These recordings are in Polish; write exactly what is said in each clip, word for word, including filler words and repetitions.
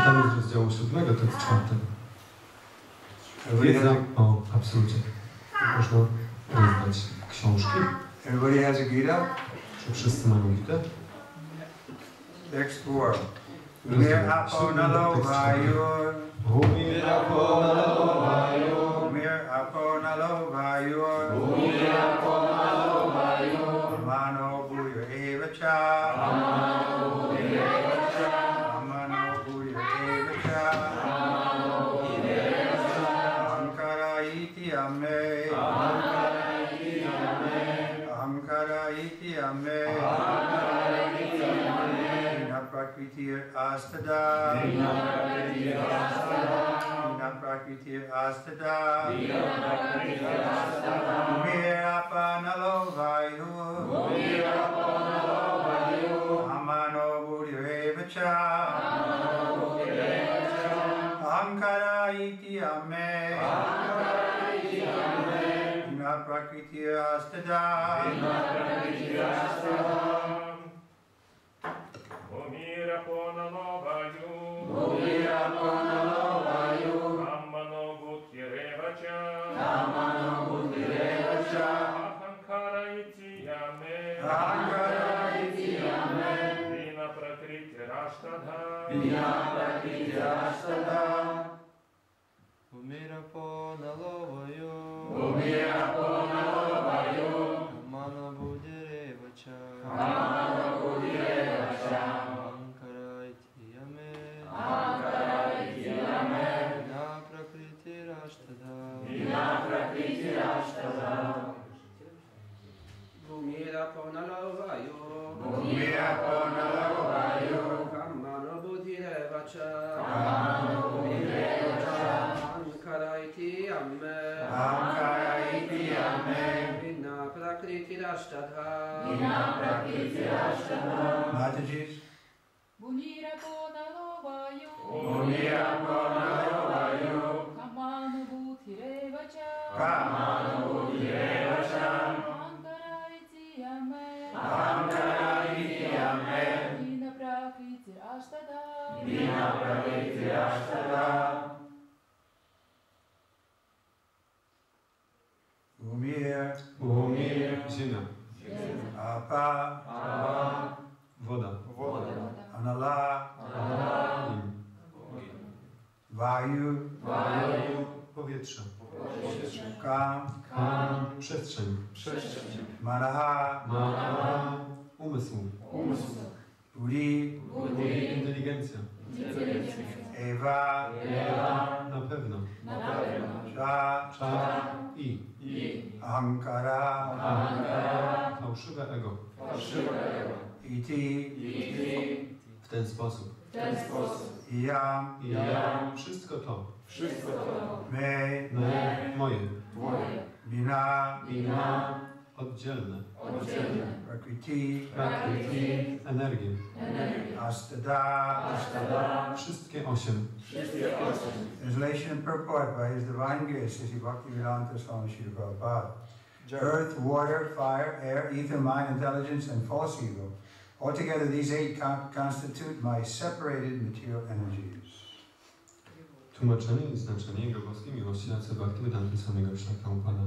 Czytamy z rozdziału siódmego, tekst czwarty. Wiedza o absolucie. Można rozdać książki. Everybody has a Gita? Czy wszyscy mają Gitę? Text four. Mir aponalo vayur. Mir aponalo vayur. Mir aponalo vayur. Mir aponalo vayur. Mano bhuya eva cha. Amano bhuya eva cha. Amano bhuya eva cha. Amano bhuya eva cha. Ankara iti ame. Ankara iti ame. Ankara iti ame. Ankara iti ame. Prakritir astada. Dina prakritir astada. Dina prakritir astada. Dina prakritir astada. Mir apanalo vayur. Mir aponalo vayur. Amano bhuya eva cha. Amano bhuya eva cha. Ankara iti ame. Ankara iti ame. Dina prakritir astada. Dina prakritir astada. Mir aponalo vayur. Mir aponalo vayur. Amano bhuya eva cha. Amano bhuya eva cha. Ankara iti ame. Ankara iti ame. Dina prakritir astada. Dina prakritir astada. Mir aponalo vayur. Mir aponalo vayur. Amano bhuya eva cha. Amano bhuya eva cha. Ankara iti ame. Ankara iti ame. Dina prakritir astada. Dina prakritir astada. Mir aponalo vayur. Mir aponalo vayur. Amano bhuya eva cha. Amano bhuya eva cha. Ankara iti ame. Ankara iti ame. Dina prakritir astada. Dina prakritir astada. Mataji's. Mir aponalo vayur. Mir aponalo vayur. Amano bhuya eva cha. Amano bhuya eva cha. Ankara iti ame. Ankara iti ame. Dina prakritir astada. Dina prakritir astada. Umir. Umir. Ziemia. Apa. Apa. Woda. Anala. Anala. Vayu. Vayu. Powietrze. Kam. Kam. Przestrzeń. Manaha. Mana. Umysł. Buddhi. Inteligencja. Eva. Ewa. Na pewno. Cha. Cza. I. Ankara. Ankara. Fałszywe ego. Iti. W ten sposób. Iyam. I ja. Wszystko to. Me. Me. Moje. Bina. Ina. Oddzielne. Prakriti. Prakriti. Energię. Astada. Wszystkie osiem. Translation and purport by His Divine Grace, Sri Bhaktivedanta Swami Srila Prabhupada. Earth, water, fire, air, ether, mind, intelligence, and false ego. Altogether, these eight con constitute my separated material energies. Tłumaczenie i znaczenie Jego boskiej miłości na cel Bhaktivedanta samego Prabhupada.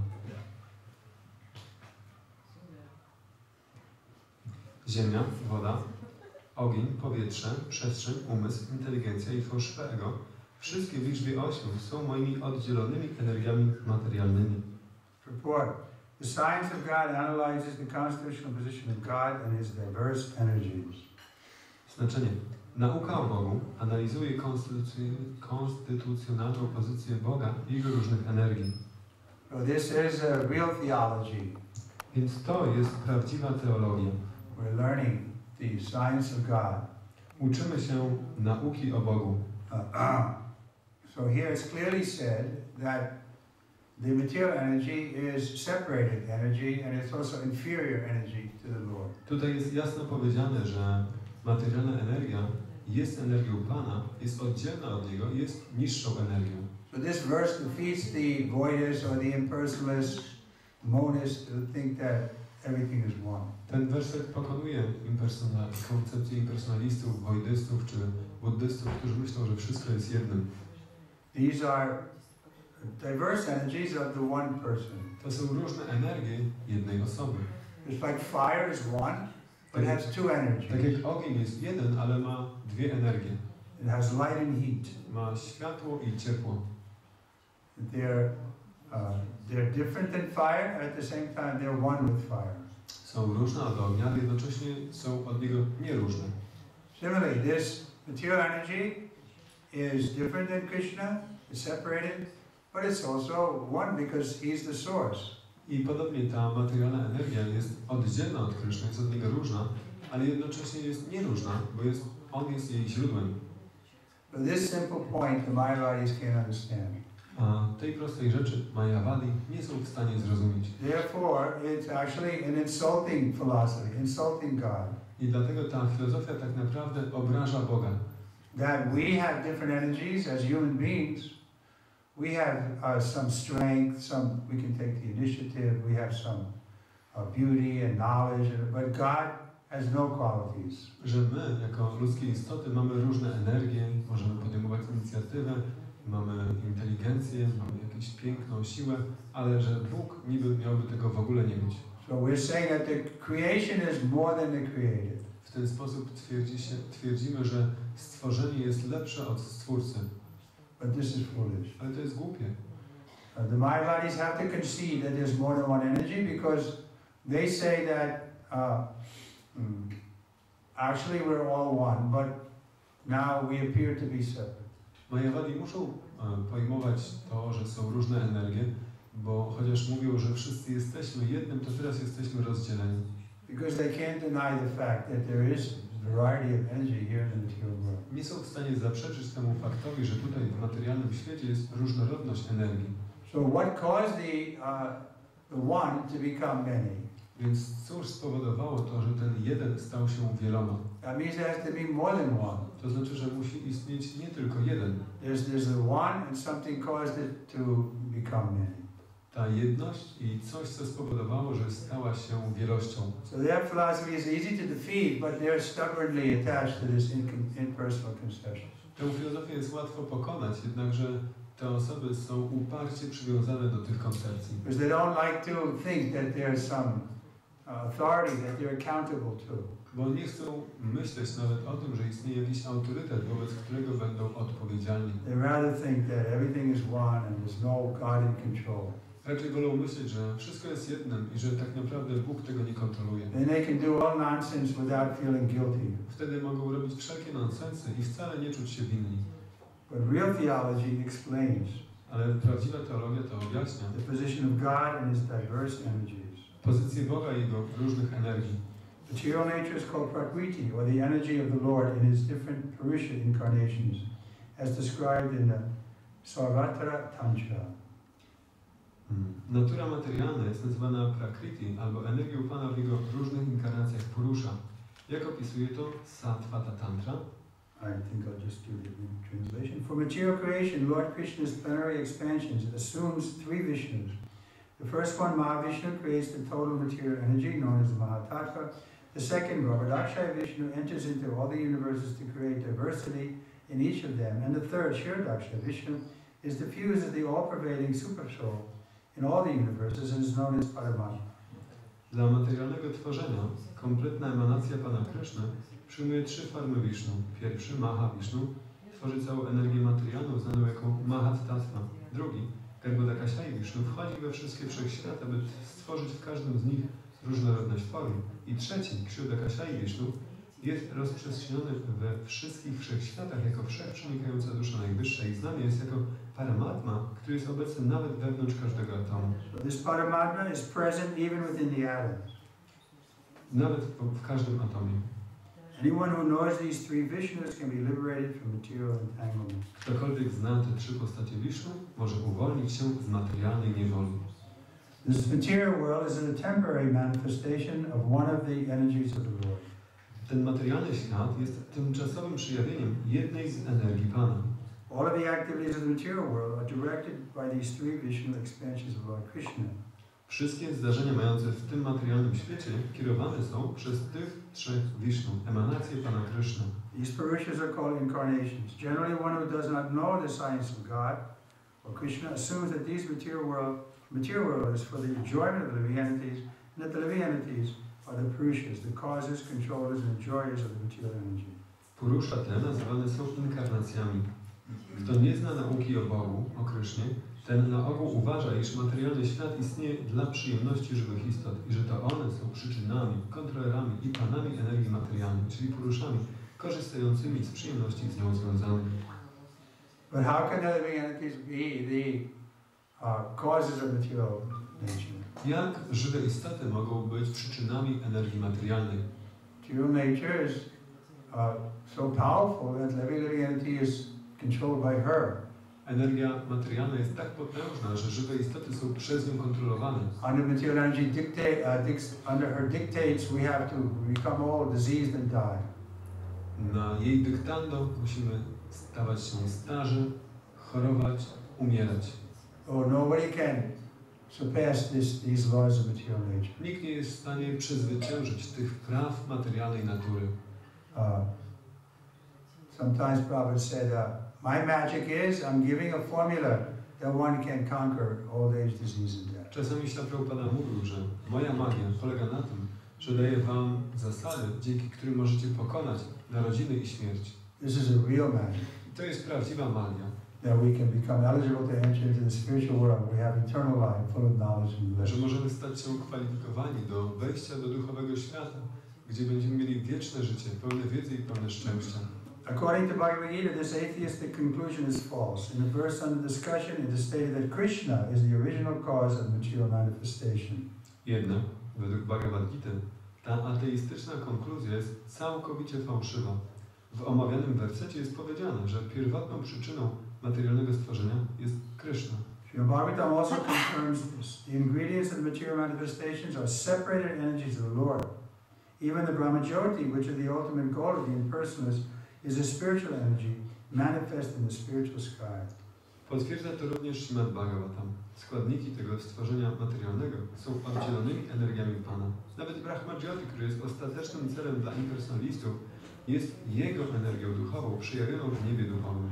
Ziemia, woda, ogień, powietrze, przestrzeń, umysł, inteligencja i fałszywe ego, wszystkie w liczbie ośmiu są moimi oddzielonymi energiami materialnymi. Purport. The science of God analyzes the constitutional position of God and His diverse energies. Znaczenie. Nauka o Bogu analizuje konstytuc- konstytucjonalną pozycję Boga i Jego różnych energii. So this is a real theology. Więc to jest prawdziwa teologia. We're learning the science of God. Uczymy się nauki o Bogu. Uh, uh. So here it's clearly said that the material energy is separated energy and it's also inferior energy to the Lord. Tutaj jest jasno powiedziane, że materialna energia jest energią Pana, jest oddzielna od Niego, jest niższą energią. So this verse defeats the voidists or the impersonalists, monists who think that everything is one. Ten werset pokonuje impersonal, koncepcję impersonalistów, wojdystów czy buddystów, którzy myślą, że wszystko jest jednym. These are diverse energies of the one person. To są różne energie jednej osoby. It's like fire is one, but it has two Tak energies. jak ogień jest jeden, ale ma dwie energie. It has light and heat. Ma światło i ciepło. They're, uh, they're different than fire, and at the same time they're one with fire. Są różne od ognia, ale jednocześnie są od niego nieróżne. Similarly, this material energy is different than Krishna, it's separated, but it's also one because he's the source. I podobnie ta materialna energia jest oddzielna od Kryszny, jest od niego różna, ale jednocześnie jest nieróżna, bo jest, on jest jej źródłem. But this simple point the Mayavadis can't understand. A tej prostej rzeczy Mayavadi nie są w stanie zrozumieć. Therefore, it's actually an insulting philosophy, insulting God. I dlatego ta filozofia tak naprawdę obraża Boga. That we have different energies as human beings. We have uh, some strength, some we can take the initiative, we have some uh, beauty and knowledge, but God has no qualities. Że my, jako ludzkie istoty, mamy różne energie, możemy podejmować inicjatywę, mamy inteligencję, mamy jakieś piękną siłę, ale że Bóg niby miałby tego w ogóle nie mieć. So we're saying that the creation is more than the created. W ten sposób twierdzi się, twierdzimy, że stworzenie jest lepsze od Stwórcy. But this is foolish. Ale to jest głupie. Uh, the Mayavadis have to concede that there's more than one energy because they say that uh, mm, actually we're all one, but now we appear to be separate. Mayavadi muszą e, pojmować to, że są różne energie, bo chociaż mówią, że wszyscy jesteśmy jednym, to teraz jesteśmy rozdzieleni. Because they can't deny the fact that there is variety of energy here in the material world. Nie są w stanie zaprzeczyć temu faktowi, że tutaj w materialnym świecie jest różnorodność energii. So what caused the, uh, the one to become many? Więc cóż spowodowało to, że ten jeden stał się wieloma? That means there has to be more than one. To znaczy, że musi istnieć nie tylko jeden. There's, there's the one and something caused it to become many. Ta jedność i coś, co spowodowało, że stała się wielością. So their philosophy is easy to defeat, but they're stubbornly attached to this in- impersonal conception. Tę filozofię jest łatwo pokonać, jednakże te osoby są uparcie przywiązane do tych koncepcji. Because they don't like to think that there's some uh, authority that they're accountable to. Bo nie chcą myśleć nawet o tym, że istnieje jakiś autorytet, wobec którego będą odpowiedzialni. They rather think that everything is one and there's no God in control. Raczej wolą myśleć, że wszystko jest jednym i że tak naprawdę Bóg tego nie kontroluje. Then they can do all nonsense without feeling guilty. Wtedy mogą robić wszelkie nonsensy i wcale nie czuć się winni. But real theology explains Ale prawdziwa teologia to objaśnia the position of God and His diverse energies. pozycję Boga i Jego różnych energii. Material nature is called Prakriti, or the energy of the Lord in His different Purusha incarnations, as described in the Sarvatra Tantra. Hmm. Natura materialna jest nazywana Prakriti albo energią Pana w Jego różnych inkarnacjach Purusha. Jak opisuje to Sattvata Tantra? I think I'll just do the translation. For material creation, Lord Krishna's plenary expansions assumes three Vishnus. The first one, Mahavishnu, creates the total material energy known as the Mahatattva. The second, Brahmadakshaya Vishnu, enters into all the universes to create diversity in each of them. And the third, Kshirodakshaya Vishnu, is diffused as the all-pervading supersoul in all the universes and is known as Paramatma. Dla materialnego tworzenia kompletna emanacja Pana Kryszny przyjmuje trzy formy Wisznu. Pierwszy, Maha Wisznu, tworzy całą energię materialną znaną jako Mahat Tattva. Drugi, Garbhodakashaya Wisznu, wchodzi we wszystkie wszechświaty, aby stworzyć w każdym z nich różnorodność form. I trzeci, Kshirodakashaya Wisznu, jest rozprzestrzeniony we wszystkich wszechświatach jako wszechprzenikająca dusza najwyższa i znany jest jako Paramatma, który jest obecny nawet wewnątrz każdego atomu. So this Paramatma is present even within the atoms. Nawet w, w każdym atomie. Anyone who knows these three Vishnus can be liberated from material entanglement. Ktokolwiek zna te trzy postacie Wisznu, może uwolnić się z materialnej niewoli. This material world is a temporary manifestation of one of the energies of the Lord. Ten materialny świat jest tymczasowym przejawieniem jednej z energii Pana. All of the activities of the material world are directed by these three Vishnu expansions of Lord Krishna. Wszystkie zdarzenia mające w tym materialnym świecie kierowane są przez tych trzech Wisznu, emanacje Pana Kryszny. These Purushas are called incarnations. Generally, one who does not know the science of God or Krishna assumes that these material world, material world is for the enjoyment of the living entities, and that the living entities are the Purushas, the causes, controllers, and enjoyers of the material energy. Purusza te nazywane są inkarnacjami. Kto nie zna nauki o Bogu, o Krysznie, ten na ogół uważa, iż materialny świat istnieje dla przyjemności żywych istot i że to one są przyczynami, kontrolerami i panami energii materialnej, czyli puruszami korzystającymi z przyjemności z nią związanych. But how can the living entities be the uh, causes of material nature? Jak żywe istoty mogą być przyczynami energii materialnej? Material nature is uh, so powerful that every living entity is controlled by her. Energia materialna jest tak potężna, że żywe istoty są przez nią kontrolowane. Under material energy dictate, uh, dic under her dictates, we have to become all diseased and die. Na jej dyktando musimy stawać się starzy, chorować, umierać. Oh, nobody can surpass this, these laws of material nature. Nikt nie jest w stanie przezwyciężyć tych praw materialnej natury. Uh, sometimes Prabhupada said, uh, my magic is I'm giving a formula that one can conquer old age, disease and death. Czasami Śla Prabhupada mówił, że moja magia polega na tym, że daję wam zasady, dzięki którym możecie pokonać narodziny i śmierć. This is a real magic. I to jest prawdziwa magia. That we can become eligible to enter into the spiritual world. We have eternal life full of knowledge and Że bliss. możemy stać się kwalifikowani do wejścia do duchowego świata, gdzie będziemy mieli wieczne życie, pełne wiedzy i pełne szczęścia. According to Bhagavad Gita, this atheistic conclusion is false. In the verse under discussion, it is stated that Krishna is the original cause of material manifestation. Jednak, według Bhagavad Gita, ta ateistyczna konkluzja jest całkowicie fałszywa. W omawianym wersecie jest powiedziane, że pierwotną przyczyną materialnego stworzenia jest Kryszna. Srimad Bhagavatam also confirms this. The ingredients of the material manifestations are separated energies of the Lord. Even the Brahmajyoti, which are the ultimate goal of the impersonalist, is a spiritual energy manifest in the spiritual sky. Potwierdza to również Śrimad Bhagavatam. Składniki tego stworzenia materialnego są oddzielonymi energiami Pana. Nawet Brahmajyoti, który jest ostatecznym celem dla impersonalistów, jest jego energią duchową, przejawioną w niebie duchowym.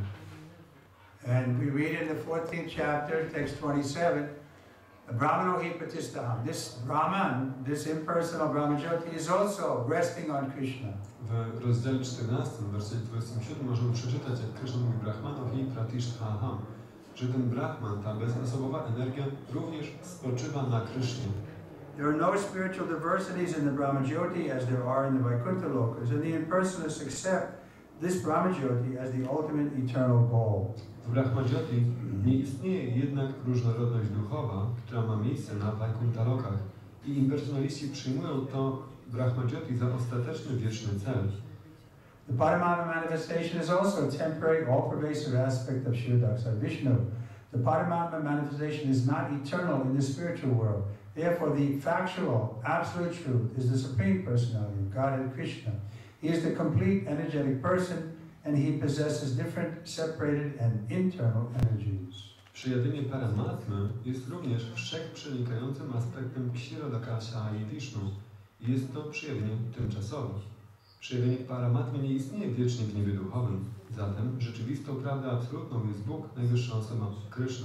And we read in the fourteenth chapter, text twenty-seven, Brahmano Hipatistaham. This Brahman, this impersonal Brahmajyoti is also resting on Krishna. W rozdziale czternastym, w wersecie dwudziestym siódmym możemy przeczytać, jak Krishna mówi Brahmano hi pratisthaham, że ten Brahman, ta bezosobowa energia, również spoczywa na Krishnie. There are no spiritual diversities in the Brahmajyoti as there are in the Vaikuntha lokas, and the impersonalists accept this Brahmajyoti as the ultimate eternal goal. W Brahmajyoti nie istnieje jednak różnorodność duchowa, która ma miejsce na Vaikuntalokach i impersonaliści przyjmują to Brahmajyoti za ostateczny wieczny cel. The Paramatma manifestation is also a temporary, all-pervasive aspect of Shirodaksa Vishnu. The Paramatma manifestation is not eternal in the spiritual world. Therefore, the factual, absolute truth is the Supreme Personality of Godhead Krishna. He is the complete energetic person, and he possesses different, separated, and internal energies. Przejawienie Paramatmy jest również wszechprzenikającym aspektem Kshirodakasha i Vishnu. Jest to przejawienie tymczasowe. Przejawienie Paramatmy nie istnieje wiecznie w niebie duchowym. Zatem rzeczywistą prawdą absolutną jest Bóg, najwyższa osoba, Krishna.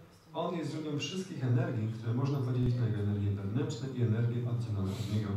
On jest źródłem wszystkich energii, które można podzielić na jego energię wewnętrzne i energię oddzielone od niego.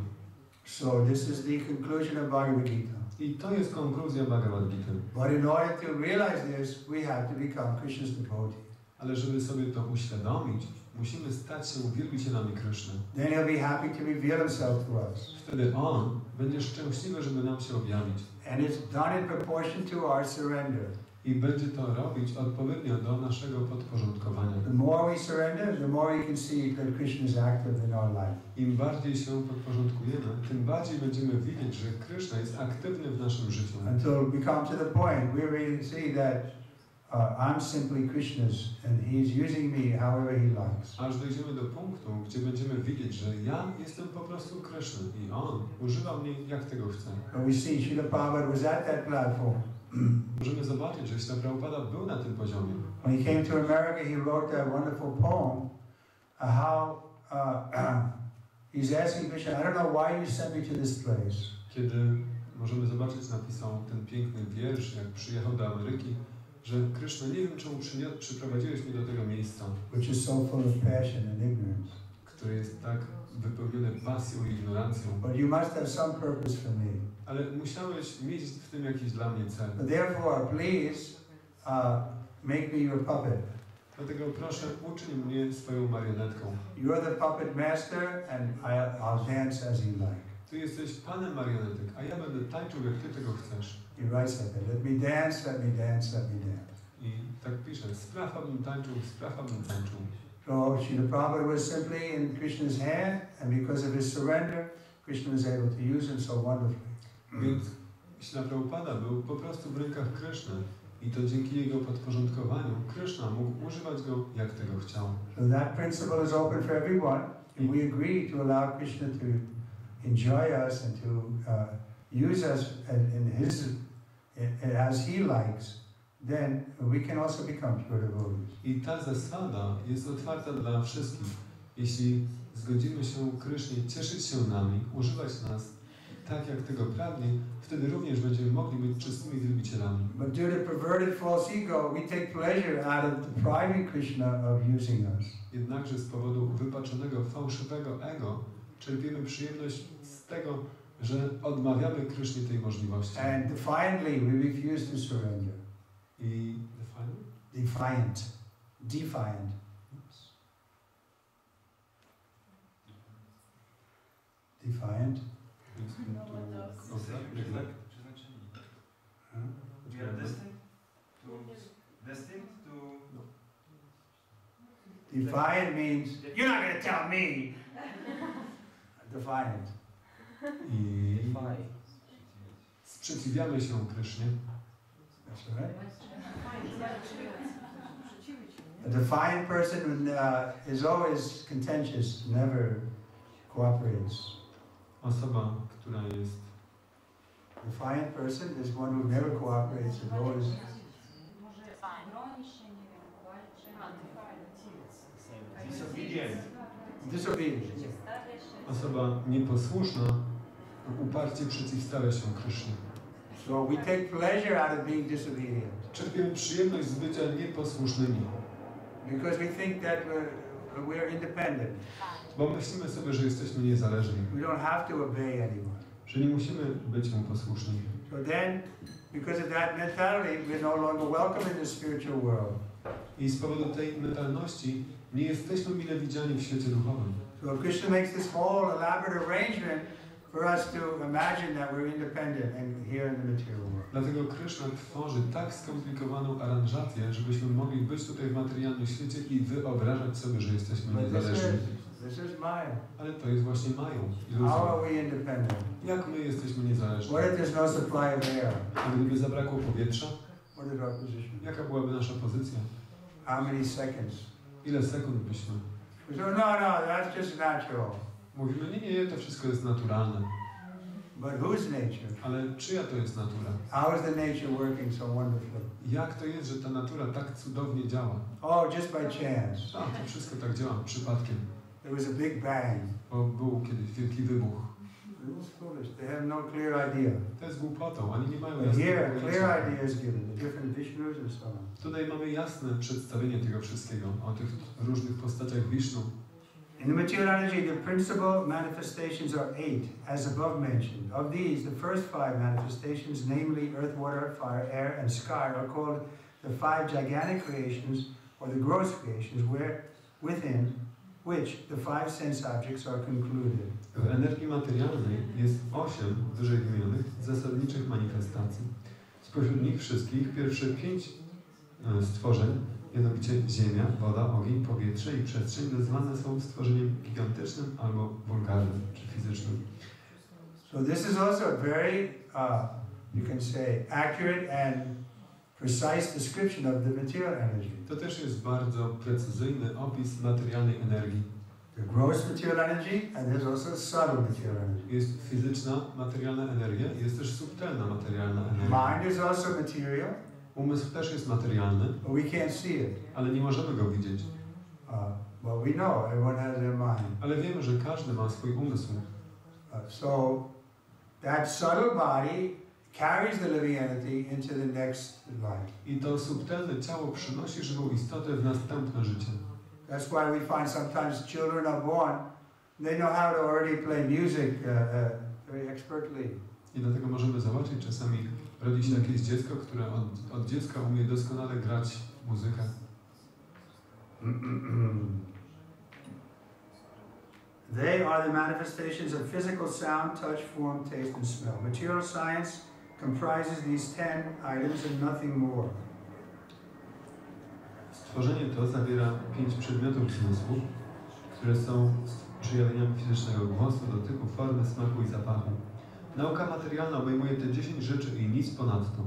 So this is the conclusion of Bhagavad Gita. I to jest konkluzja Bhagavad Gita. But in order to realize this, we have to become Krishna's devotee. Ale żeby sobie to uświadomić, musimy stać się wielbicielami Kryszny. Then he'll be happy to reveal himself to us. Wtedy On będzie szczęśliwy, żeby nam się objawić. And it's done in proportion to our surrender. I będzie to robić odpowiednio do naszego podporządkowania. The more we surrender, the more we can see that Krishna is active in our life. Im bardziej się podporządkujemy, tym bardziej będziemy widzieć, że Kryszna jest aktywny w naszym życiu. Until we come to the point we really see that uh, I'm simply Krishna's and He's using me however He likes. Aż dojdziemy do punktu, gdzie będziemy widzieć, że ja jestem po prostu Kryszny i On używa mnie jak tego chce. But we see Srila Prabhupada was at that platform. Możemy zobaczyć, że Śrila Prabhupada był na tym poziomie. When he came to America, he wrote that wonderful poem, uh, how uh, he's asking Krishna, I don't know why you sent me to this place. Kiedy możemy zobaczyć, napisał ten piękny wiersz, jak przyjechał do Ameryki, że Kryszna, nie wiem, czemu przynia- przyprowadziłeś mnie do tego miejsca, Which is so full of passion and ignorance. które jest tak wypełnione pasją i ignorancją. But you must have some purpose for me. Ale musiałeś mieć w tym jakiś dla mnie cel. But therefore, please uh, make me your puppet. Dlatego proszę, uczyń mnie swoją marionetką. You're the puppet master, and I, I'll dance as you like. Ty jesteś panem marionetek, a ja będę tańczył, jak ty tego chcesz. He writes like that. Let me dance, let me dance, let me dance. I tak pisze, spraw, abym tańczył, spraw, abym tańczył. So Srila Prabhupada was simply in Krishna's hand, and because of his surrender, Krishna was able to use him so wonderfully. Więc Śrila Prabhupada był po prostu w rękach Kryszny i to dzięki jego podporządkowaniu Kryszna mógł używać go, jak tego chciał. So that principle is open for everyone, and we agree to allow Krishna to enjoy us and to uh, use us in his, in, as he likes. Then we can also become pure devotees. I ta zasada jest otwarta dla wszystkich. Jeśli zgodzimy się Krysznie cieszyć się nami, używać nas tak, jak tego pragnie, wtedy również będziemy mogli być czystymi wielbicielami. But due to perverted false ego, we take pleasure out of depriving Krishna of using us. Jednakże z powodu wypaczonego, fałszywego ego czerpiemy przyjemność z tego, że odmawiamy Krysznie tej możliwości. And defiantly, we refuse to surrender. I Defiant. Defiant. Defiant. We are destined to destined to Defiant means, you're not going to tell me. Defiant. I sprzeciwiamy się Krysznie. That's right. A defiant person uh, is always contentious, never cooperates. Osoba, która jest Defiant person is one who never cooperates and always. disobedient. Disobedient. osoba nieposłuszna, uparcie przeciwstawia się Krysznie. So we take pleasure out of being disobedient. Czerpiemy przyjemność z bycia nieposłusznymi. Because we think that we're, we're independent. Bo myślimy sobie, że jesteśmy niezależni. We don't have to obey anyone. Że nie musimy być mu posłuszni. So then, because of that mentality, we're no longer welcome in the spiritual world. I z powodu tej mentalności nie jesteśmy mile widziani w świecie duchowym. So Krishna makes this whole elaborate arrangement for us to imagine that we're independent and here in the material world. Dlatego Kryszna tworzy tak skomplikowaną aranżację, żebyśmy mogli być tutaj w materialnym świecie i wyobrażać sobie, że jesteśmy But this niezależni. is, this is Maya. Ale to jest właśnie mają How iluzją. are we independent? Jak my jesteśmy niezależni? What if there's no supply of air? A gdyby zabrakło powietrza, What is our position? jaka byłaby nasza pozycja? How many seconds? Ile sekund byśmy? We say, no, no, that's just natural. Mówimy, nie, nie, to wszystko jest naturalne. But whose nature? Ale czyja to jest natura? How is the nature working so wonderfully? Jak to jest, że ta natura tak cudownie działa? Oh, just by chance. A, to wszystko tak działa przypadkiem. There was a big bang. Bo był kiedyś wielki wybuch. This is foolish. They have no clear idea. To jest głupotą, oni nie mają But jasnego here, pojęcia. clear idea is given. The different Vishnus and so on. Tutaj mamy jasne przedstawienie tego wszystkiego, o tych różnych postaciach Wisznu. In the material energy, the principal manifestations are eight, as above mentioned. Of these, the first five manifestations, namely earth, water, fire, air, and sky, are called the five gigantic creations, or the gross creations, where within which the five sense objects are concluded. W energii materialnej jest osiem wyżej wymienionych zasadniczych manifestacji. Spośród nich wszystkich pierwsze pięć e, stworzeń, mianowicie ziemia, woda, ogień, powietrze i przestrzeń, nazwane są stworzeniem gigantycznym albo wulgarnym, czy fizycznym. So this is also a very, uh, you can say, accurate and precise description of the material energy. To też jest bardzo precyzyjny opis materialnej energii. The gross material energy, and there's also subtle material energy. Jest fizyczna, materialna energia, jest też subtelna materialna energia. Mind is also material, Umysł też jest materialny, but we can't see it. ale nie możemy go widzieć. Uh, But we know everyone has their mind. Ale wiemy, że każdy ma swój umysł. Uh, so that subtle body carries the living entity into the next life. I to subtelne ciało przynosi żywą istotę w następne życie. That's why we find sometimes children are born, they know how to already play music uh, uh, very expertly. I dlatego możemy zobaczyć, czasami rodzi się jakieś dziecko, które od, od dziecka umie doskonale grać muzykę. They are the manifestations of physical sound, touch, form, taste, and smell. Material science comprises these ten items and nothing more. Stworzenie to zawiera pięć przedmiotów zmysłu, które są przejawieniami fizycznego głosu, dotyku, formy, smaku i zapachu. Nauka materialna obejmuje te dziesięć rzeczy i nic ponadto.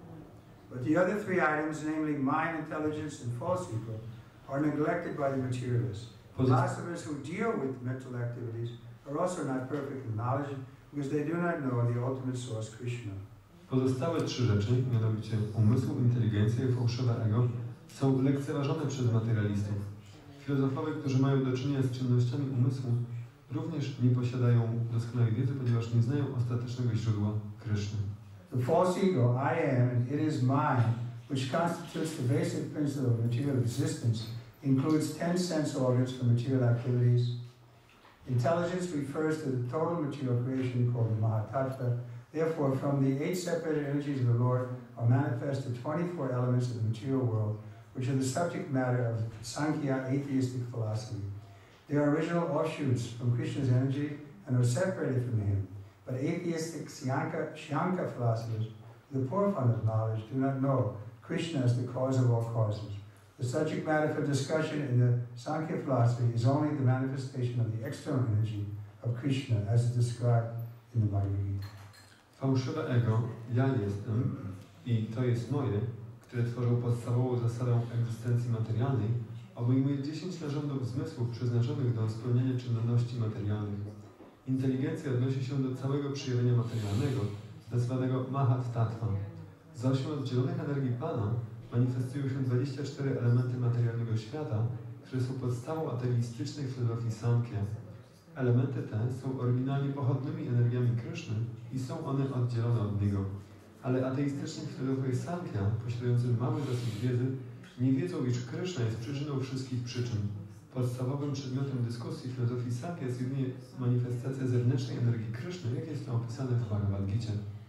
But the other three items, namely mind, intelligence, and false ego, are neglected by the materialists. Philosophers who deal with mental activities are also not perfect in knowledge because they do not know the ultimate source, Krishna. Pozostałe trzy rzeczy, mianowicie umysł, inteligencja i fałszywe ego, są lekceważone przez materialistów. Filozofowie, którzy mają do czynienia z czynnościami umysłu, również nie posiadają doskonałej wiedzy, ponieważ nie znają ostatecznego źródła Kryszny. The false ego, I am, and it is mine, which constitutes the basic principle of material existence, includes ten sense organs for material activities. Intelligence refers to the total material creation called the Mahatattva. Therefore, from the eight separated energies of the Lord are manifest the twenty-four elements of the material world, which are the subject matter of Sankhya atheistic philosophy. They are original offshoots from Krishna's energy and are separated from him. But atheistic Shyanka, Shyanka philosophers, the poor fund of knowledge, do not know Krishna as the cause of all causes. The subject matter for discussion in the Sankhya philosophy is only the manifestation of the external energy of Krishna as is described in the Bhagavad Gita. Fałszywe ego, ja jestem i to jest moje, które tworzą podstawową zasadę egzystencji materialnej, obejmuje dziesięć narządów zmysłów przeznaczonych do spełniania czynności materialnych. Inteligencja odnosi się do całego przejawienia materialnego, nazwanego Mahat Tattva. Z ośmiu oddzielonych energii Pana manifestują się dwadzieścia cztery elementy materialnego świata, które są podstawą ateistycznej filozofii Samkhya. Elementy te są oryginalnie pochodnymi energiami Kryszny i są one oddzielone od Niego. Ale ateistyczni filozofowie Samkhya, posiadający mały zasób wiedzy, nie wiedzą, iż Kryszna jest przyczyną wszystkich przyczyn. Podstawowym przedmiotem dyskusji filozofii Samkhya jest jedynie manifestacja zewnętrznej energii Kryszny, jak jest to opisane w Bhagavad Gita.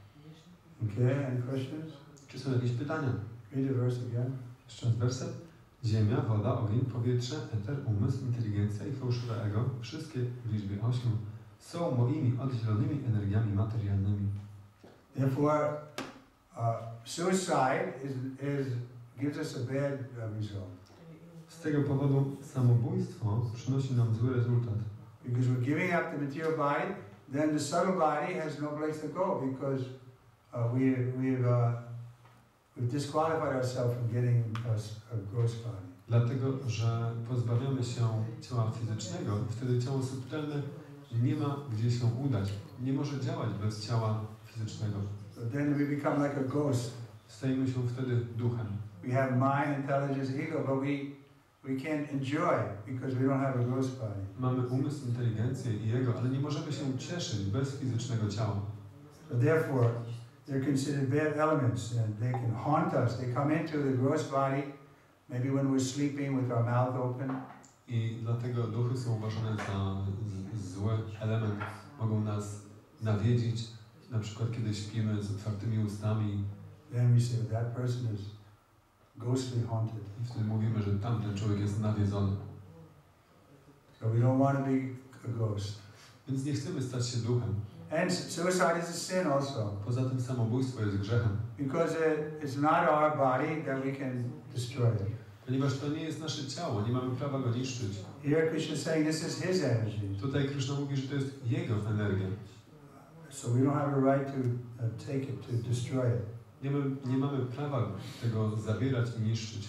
Okay, any questions? Czy są jakieś pytania? Read the verse again. Jeszcze raz werset. Ziemia, woda, ogień, powietrze, eter, umysł, inteligencja i fałszywe ego, wszystkie w liczbie ośmiu, są moimi oddzielonymi energiami materialnymi. Therefore, uh, suicide is, is, gives us a bad uh, result. Z tego powodu samobójstwo przynosi nam zły rezultat. Because we're giving up the material body, then the subtle body has no place to go because uh, we, we've, uh, we've disqualified ourselves from getting a, a gross body. Dlatego, że pozbawiamy się ciała fizycznego, wtedy ciało subtelne nie ma gdzie się udać. Nie może działać bez ciała fizycznego. So then we become like a ghost. Stajemy się wtedy duchem. We have mind, intelligence, ego, but we we can't enjoy because we don't have a gross body. Mamy umysł, inteligencję i ego, ale nie możemy się cieszyć bez fizycznego ciała. So therefore, they're considered bad elements and they can haunt us. They come into the gross body, maybe when we're sleeping with our mouth open. I dlatego duchy są uważane za z, zły element. Mogą nas nawiedzić, na przykład kiedy śpimy z otwartymi ustami. Then we say that person is ghostly haunted. I wtedy mówimy, że tamten człowiek jest nawiedzony. So we don't want to be a ghost. Więc nie chcemy stać się duchem. And suicide is a sin also. Poza tym samobójstwo jest grzechem. Because it, it's not our body that we can destroy it. Ponieważ to nie jest nasze ciało, nie mamy prawa go niszczyć. Here Krishna is saying this is his energy. Tutaj Krishna mówi, że to jest jego energia. So we don't have a right to uh, take it, to destroy it. Nie mamy, nie mamy prawa tego zabierać i niszczyć.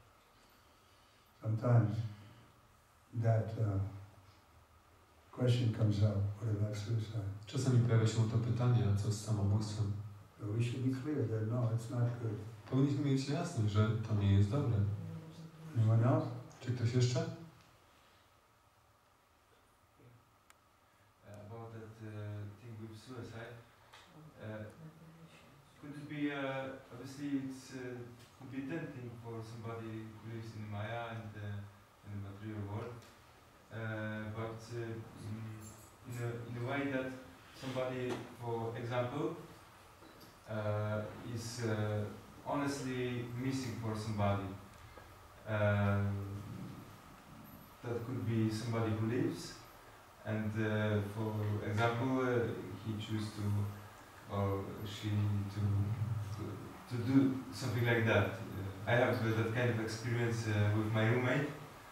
Sometimes that uh, question comes up, what about suicide? Czasami pojawia się to pytanie, a co z samobójstwem? So we should be clear that no, it's not good. Powinniśmy mieć jasność, że to nie jest dobre. Anyone else? Czy ktoś jeszcze? Uh, could it be, uh, obviously it's uh, could be tempting for somebody who lives in Maya and uh, in the material world, uh, but uh, in, a, in a way that somebody, for example, uh, is uh, honestly missing for somebody. Um, that could be somebody who lives, and uh, for example, uh, he chooses to, or she to, to to do something like that. Uh, I have uh, that kind of experience uh, with my roommate,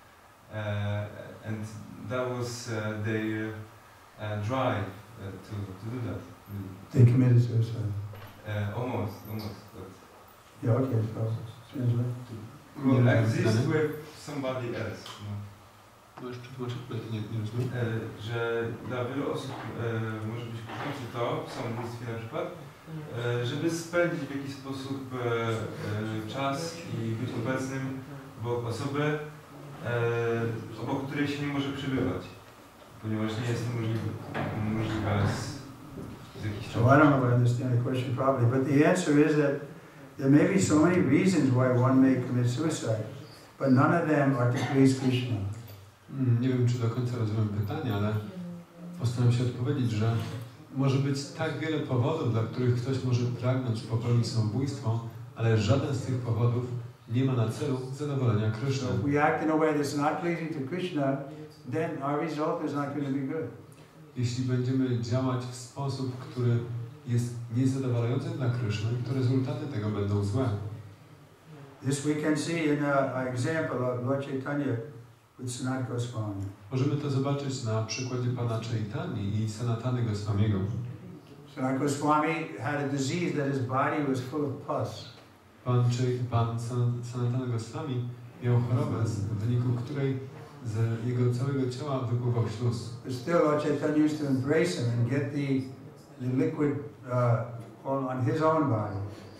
uh, and that was uh, their uh, drive uh, to to do that. They committed suicide. Uh, almost, almost, but. Yeah, okay, so translate. Well, Nie exist wiem, with somebody else. No. Możesz przetłumaczyć, bo ja to nie, nie rozumiem. E, że dla wielu osób e, może być kupujące to w samobójstwie na przykład, e, żeby spędzić w jakiś sposób e, e, czas i być obecnym obok osoby, e, obok której się nie może przebywać, ponieważ nie jest to możliwe, możliwe z, z jakichś So I don't know if I understand the question properly, but the answer is that there may be so many reasons why one may commit suicide, but none of them are to please Krishna. Nie wiem, czy do końca rozumiem pytanie, ale postaram się odpowiedzieć, że może być tak wiele powodów, dla których ktoś może pragnąć popełnić samobójstwo, ale żaden z tych powodów nie ma na celu zadowolenia Kryszny. So if we act in a way that's not pleasing to Krishna, then our result is not going to be good. Jeśli będziemy działać w sposób, który jest niezadowalający dla Kryszny, to rezultaty tego będą złe. This we can see in a, a example of Lord Chaitanya with Sanat Goswami. Możemy to zobaczyć na przykładzie pana Chaitani i Sanatany Goswamiego. Sanat Goswami had a disease that his body was full of pus. Pan, czy, pan San- Sanatana Goswami miał chorobę, z- w wyniku której z jego całego ciała wypływał śluz. But still, Lord Chaitanya used to embrace him and get the, the liquid uh, on, on his own body.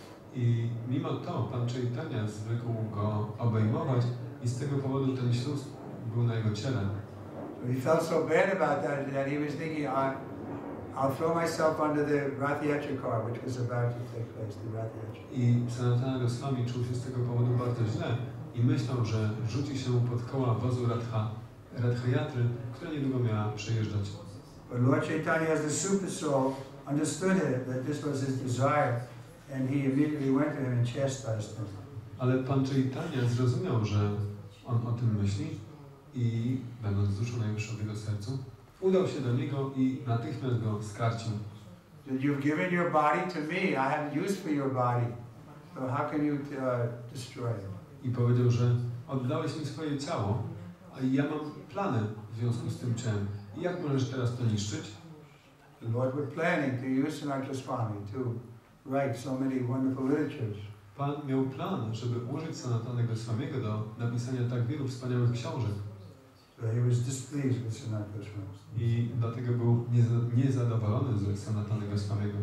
I mimo to pan Chaitanya zwykł go obejmować i z tego powodu ten śluz był na jego ciele. So he felt so bad about that that he was thinking, I, I'll throw myself under the Rath Yatra car, which was about to take place, the Rath Yatra. I Sanatana Goswami czuł się z tego powodu bardzo źle i myślał, że rzuci się pod koła wozu Radha, Radhayatry, która niedługo miała przejeżdżać. But Lord Chaitanya, as the super soul, understood it, that this was his desire, and he immediately went to him and chastised him. Ale pan Chaitanya zrozumiał, że on o tym myśli i, będąc duszą najwyższą w jego sercu, udał się do niego i natychmiast go skarcił. That you've given your body to me, I have use for your body, so how can you uh, destroy it? I powiedział, że oddałeś mi swoje ciało, a ja mam plany w związku z tym ciałem. I jak możesz teraz to niszczyć? The Lord was planning to use Sanat Goswami to write so many wonderful literatures. Pan miał plan, żeby użyć Sanatana Goswamiego do napisania tak wielu wspaniałych książek. So he was displeased with Sanat Goswami. I dlatego był nieza- niezadowolony z Sanatana Goswamiego.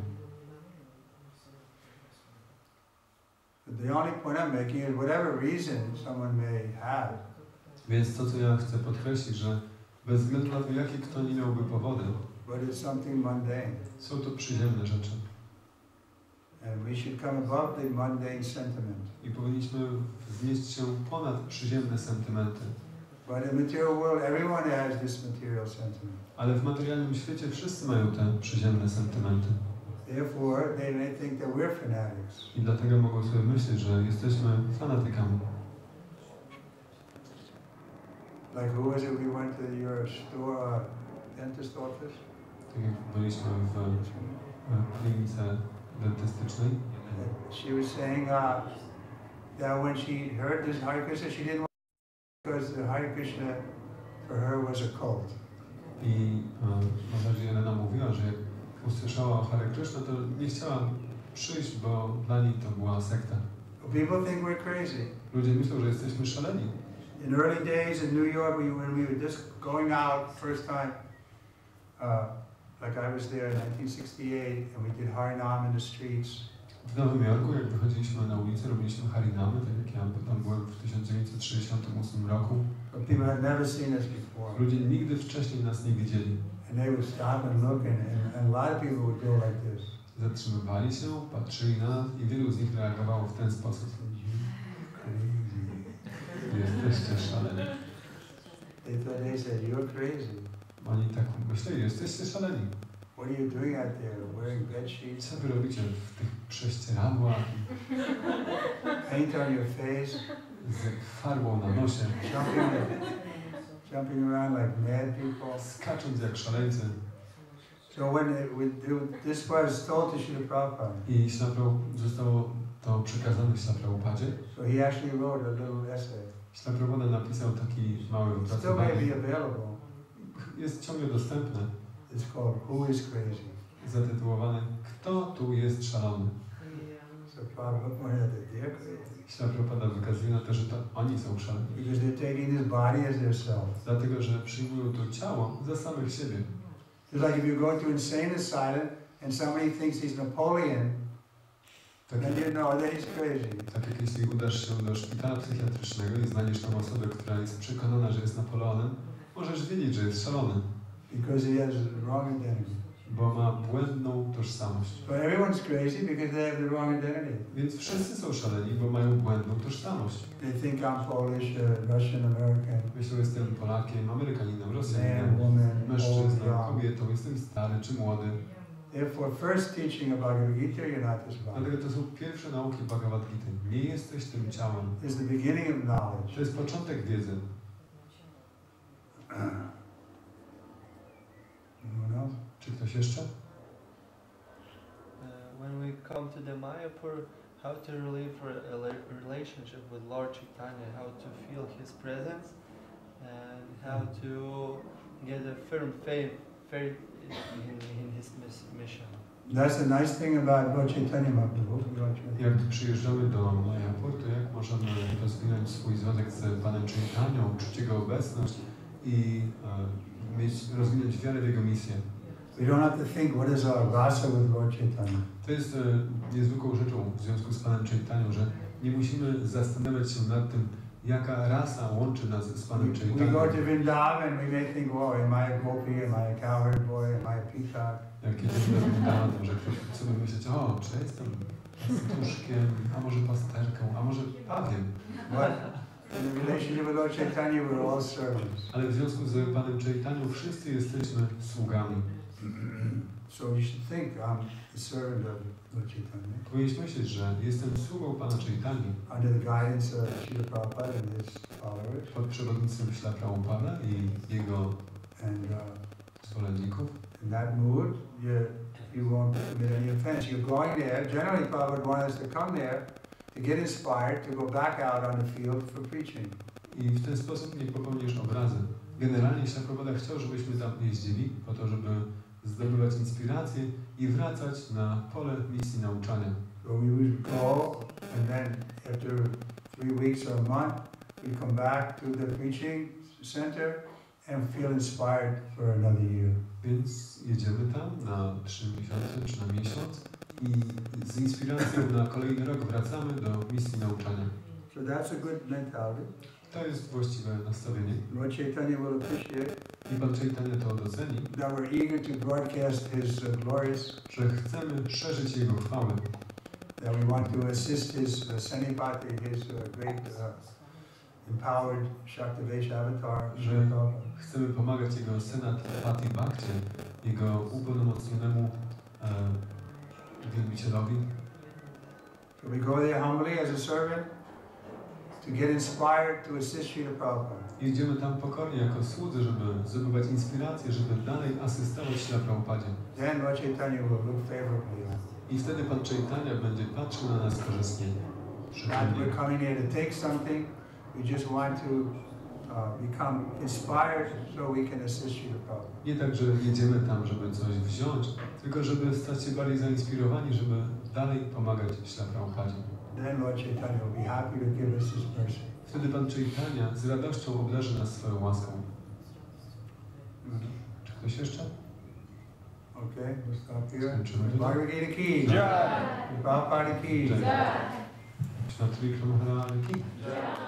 But the only point I'm making is whatever reason someone may have, Więc to, co ja chcę podkreślić, że bez względu na to, jakie kto nie miałby powody, but it's something mundane. są to przyziemne rzeczy. And we should come above the mundane sentiment. I powinniśmy wznieść się ponad przyziemne sentymenty. But in the material world, everyone has this material sentiment. Ale w materialnym świecie wszyscy mają te przyziemne sentymenty. Therefore, they may think that we're fanatics. I dlatego mogą sobie myśleć, że jesteśmy fanatykami. Like who was it? We went to your store, uh, dentist office. Tak jak byliśmy w, w klinice dentystycznej. She was saying uh, that when she heard this Hare Krishna, she didn't want to because the Hare Krishna for her was a cult. I e, Mataji Elena mówiła, że jak usłyszała o Hare Krishna, to nie chciała przyjść, bo dla niej to była sekta. People think we're crazy. Ludzie myślą, że jesteśmy szaleni. In early days in New York, we, when we were just going out first time, uh, like I was there in nineteen sixty-eight, and we did Harinam in the streets. W Nowym Jorku, jak wychodziliśmy na ulicę, robiliśmy harinamy, tak jak ja tam byłem w tysiąc dziewięćset sześćdziesiątym ósmym roku. But people had never seen us before. Ludzie nigdy wcześniej nas nie widzieli. And they would stop and look, and, and, and a lot of people would go like this. zatrzymywali się, patrzyli na nas i wielu z nich reagowało w ten sposób. Jesteście szaleni. They thought they said, you're crazy. Oni tak myśleli, jesteście szaleni. What are you doing out there? Wearing bed sheets, Co wy robicie w tych prześcieradłach, paint on your face, z farbą na nosie, jumping, jumping around like mad people. skacząc jak szaleńcy. So when it, when this was told to Srila Prabhupada, I Śla Prabhu- zostało to przekazane Śla Prabhupadzie. so he actually wrote a little essay. Śla Prabhupada napisał taki mały It still may wypracowanie. be available. Jest ciągle dostępne, It's called Who is Crazy? zatytułowane Kto tu jest szalony? So Prabhupada pointed out that they're crazy Śla Prabhupada wykazuje na to, że to oni są szaleni. because they're taking this body as their self. Dlatego, że przyjmują to ciało za samych siebie. It's like if you go to insane asylum and somebody thinks he's Napoleon, Tak then jak, you know that he's crazy. tak jak jeśli udasz się do szpitala psychiatrycznego i znajdziesz tam osobę, która jest przekonana, że jest Napoleonem, możesz wiedzieć, że jest szalony, Because he has the wrong identity. bo ma błędną tożsamość. So everyone's crazy because they have the wrong identity. Więc wszyscy są szaleni, bo mają błędną tożsamość. They think I'm Polish, uh, Russian, American, Myślą, że jestem Polakiem, Amerykaninem, man, Rosjaninem, woman, old, mężczyzną, young. kobietą, jestem stary czy młody. Therefore, first teaching about Bhagavad Gita, you're not this body. Dlatego to są pierwsze nauki Bhagavad Gita. Nie jesteś tym ciałem. It's the beginning of knowledge. To jest początek wiedzy. Anyone else? Czy ktoś jeszcze? Uh, when we come to the Mayapur, how to live a rela- relationship with Lord Chaitanya, how to feel His presence, and how to get a firm faith, faith in, in His miss- mission. That's the nice thing about Lord Chaitanya Mahaprabhu. Lord Chaitanya. Jak przyjeżdżamy do Mayapur, to jak możemy rozwinąć swój związek z Panem Chaitanią, czuć Jego obecność i e, mieć, rozwinąć wiarę w Jego misję. We don't have to think, what is our rasa with Lord Chaitanya? To jest e, niezwykłą rzeczą w związku z Panem Chaitanią, że nie musimy zastanawiać się nad tym, jaka rasa łączy nas z Panem We Chaitanią. go to Vrindavan, we may think, wow, am I a gopi, am I a cowherd boy, am I a peacock? Jak jedziemy do Vrindavan, że ktoś sobie myśleć, o, czy ja jestem pastuszkiem, a może pasterką, a może pawiem. But in the relationship with Lord Chaitanya, we're all servants. Ale w związku z Panem Chaitanią wszyscy jesteśmy sługami. So you should think, I'm the servant of Lord Chaitanya, Powinieneś myśleć, że jestem sługą Pana Chaitani under the guidance of Srila Prabhupada and his followers, pod przewodnictwem Śla Prabhupada i jego and uh, zwolenników. in that mood, you, you won't commit any offense. You're going there, generally Prabhupada wanted us to come there to get inspired, to go back out on the field for preaching. I w ten sposób nie popełnisz obrazy. Generalnie Śla Prabhupada chciał, żebyśmy tam jeździli po to, żeby zdobywać inspirację i wracać na pole misji nauczania. So we would go, and then after three weeks or a month, we come back to the preaching center and feel inspired for another year. Więc jedziemy tam na trzy miesiące czy na miesiąc i z inspiracją na kolejny rok wracamy do misji nauczania. So that's a good mentality. To jest właściwe nastawienie Lord Chaitanya will appreciate i Pan Chaitanya to doceni, that we're eager to broadcast his uh, glories, że chcemy szerzyć Jego chwałę, that we want to assist his uh, Sanipati, his uh, great uh, empowered Shaktivesha avatar. że chcemy pomagać Jego Senat Pati Bhakcie, Jego upełnomocnionemu e, wielbicielowi. So we go there humbly as a servant to get inspired to assist Srila Prabhupada. Idziemy tam pokornie jako słudzy, żeby zdobywać inspirację, żeby dalej asystować Śla Prabhupadzie. Then Lord Chaitanya will look favorably on us. I wtedy Pan Chaitanya będzie patrzył na nas korzystnie. Not Przychylnie. we're coming here to take something, we just want to uh, become inspired so we can assist Srila Prabhupada. Nie tak, że jedziemy tam, żeby coś wziąć, tylko żeby stać się bardziej zainspirowani, żeby dalej pomagać Śla Prabhupadzie. Then Lord Chaitanya will be happy to give us his mercy. Wtedy Pan Chaitanya z radością obdarzy nas swoją łaską. Czy ktoś jeszcze? Okay, we'll stop here. Skończymy tutaj. Bhagavad Gita ki. Jai. Prabhupada ki. Jai. Śla Tri Maharani ki. Jai.